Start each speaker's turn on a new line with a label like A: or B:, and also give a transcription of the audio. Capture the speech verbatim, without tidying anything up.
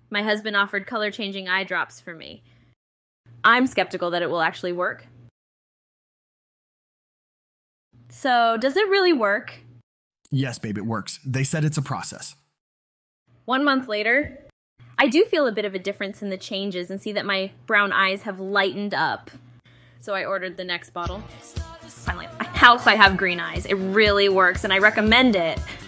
A: My husband offered color-changing eye drops for me. I'm skeptical that it will actually work. So, does it really work?
B: Yes, babe, it works. They said it's a process.
A: One month later, I do feel a bit of a difference in the changes and see that my brown eyes have lightened up. So I ordered the next bottle. Finally, at my house I have green eyes. It really works and I recommend it.